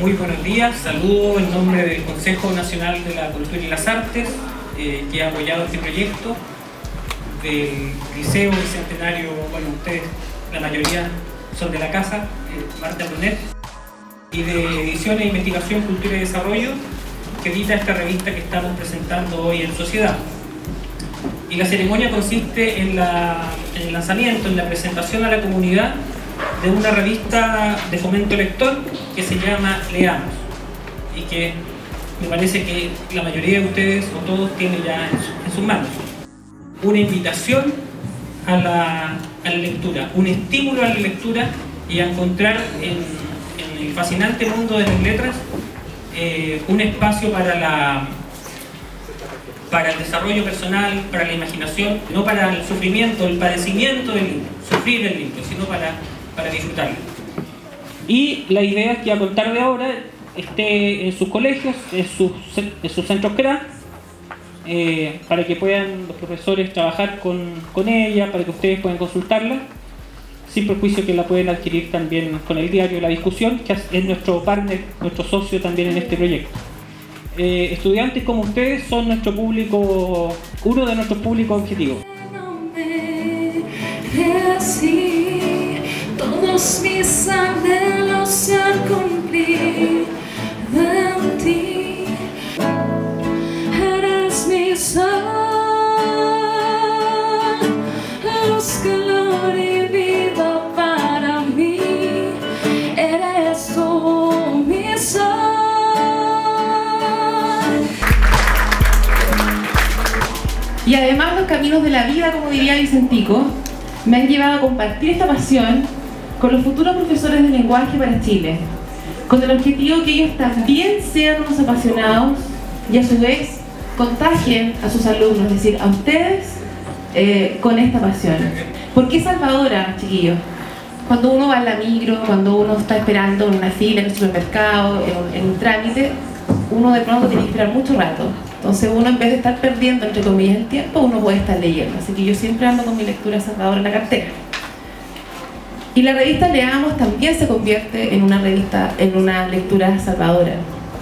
Muy buenos días, saludo en nombre del Consejo Nacional de la Cultura y las Artes que ha apoyado este proyecto, del Liceo Bicentenario. Bueno, ustedes, la mayoría son de la casa, Marta Brunet, y de Ediciones e Investigación, Cultura y Desarrollo, que edita esta revista que estamos presentando hoy en Sociedad. Y la ceremonia consiste en el lanzamiento, en la presentación a la comunidad de una revista de fomento lector que se llama Leamos, y que me parece que la mayoría de ustedes o todos tienen ya en sus manos. Una invitación a la lectura, un estímulo a la lectura y a encontrar en el fascinante mundo de las letras un espacio para el desarrollo personal, para la imaginación, no para el sufrimiento, el padecimiento del libro, sufrir el libro, sino para disfrutarlo. Y la idea es que a contar de ahora esté en sus colegios, en sus centros CRA, para que puedan los profesores trabajar con ella, para que ustedes puedan consultarla, sin perjuicio que la pueden adquirir también con el diario La Discusión, que es nuestro partner, nuestro socio también en este proyecto. Estudiantes como ustedes son nuestro público, uno de nuestros públicos objetivos. Todos mis anhelos se han cumplido en ti. Eres mi sol, luz, calor y vida para mí. Eres tú mi sol. Y además los caminos de la vida, como diría Vicentico, me han llevado a compartir esta pasión con los futuros profesores de lenguaje para Chile, con el objetivo que ellos también sean unos apasionados y a su vez contagien a sus alumnos, es decir, a ustedes con esta pasión. ¿Por qué salvadora, chiquillos? Cuando uno va a la micro, cuando uno está esperando en una fila, en el supermercado, en un trámite, uno de pronto tiene que esperar mucho rato. Entonces uno, en vez de estar perdiendo, entre comillas, el tiempo, uno puede estar leyendo. Así que yo siempre ando con mi lectura salvadora en la cartera. Y la revista Leamos también se convierte en una lectura salvadora.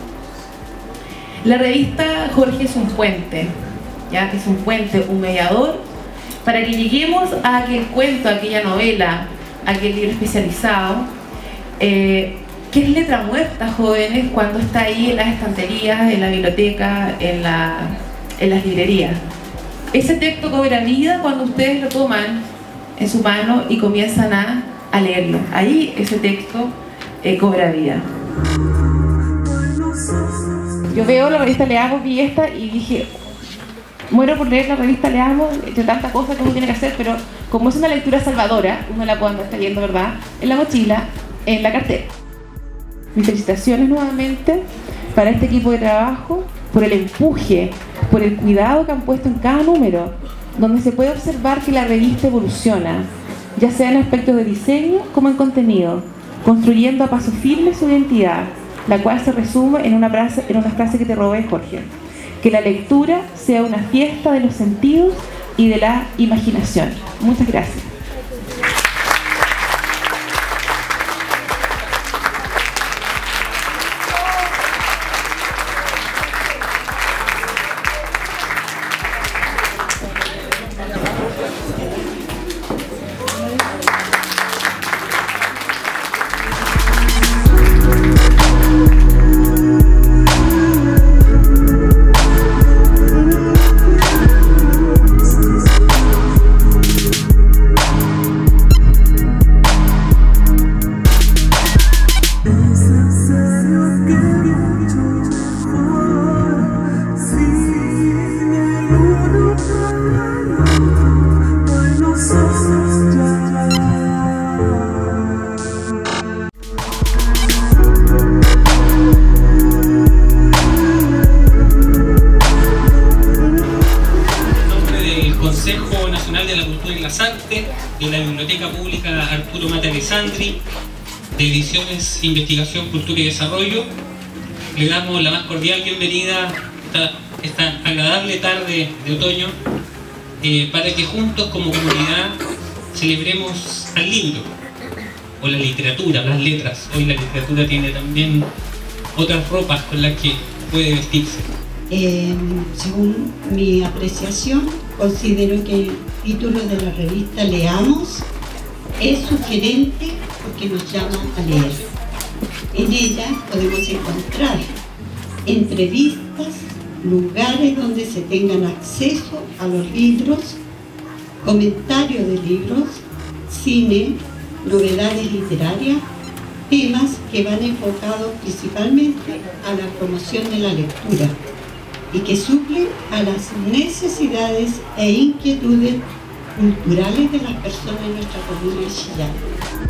La revista, Jorge, es un puente, ¿ya? Es un puente, un mediador, para que lleguemos a aquel cuento, a aquella novela, a aquel libro especializado, que es letra muerta, jóvenes, cuando está ahí en las estanterías, en la biblioteca, en las librerías. Ese texto cobra vida cuando ustedes lo toman en su mano y comienzan a leerlo. Ahí ese texto cobra vida. Yo veo la revista Leamos, vi esta y dije, muero por leer la revista Leamos, entre tantas cosas que uno tiene que hacer, pero como es una lectura salvadora, uno la puede andar trayendo, ¿verdad?, en la mochila, en la cartera. Mis felicitaciones nuevamente para este equipo de trabajo, por el empuje, por el cuidado que han puesto en cada número, donde se puede observar que la revista evoluciona, ya sea en aspectos de diseño como en contenido, construyendo a paso firme su identidad, la cual se resume en una frase que te robé, Jorge: que la lectura sea una fiesta de los sentidos y de la imaginación. Muchas gracias. Consejo Nacional de la Cultura y las Artes, de la Biblioteca Pública Arturo Mata Alessandri, de Ediciones e Investigación, Cultura y Desarrollo, le damos la más cordial bienvenida a esta agradable tarde de otoño, para que juntos como comunidad celebremos al libro, o la literatura, las letras. Hoy la literatura tiene también otras ropas con las que puede vestirse? Según mi apreciación, considero que el título de la revista Leamos es sugerente porque nos llama a leer. En ella podemos encontrar entrevistas, lugares donde se tengan acceso a los libros, comentarios de libros, cine, novedades literarias, temas que van enfocados principalmente a la promoción de la lectura y que suplen a las necesidades e inquietudes culturales de las personas en nuestra comuna de Chillán.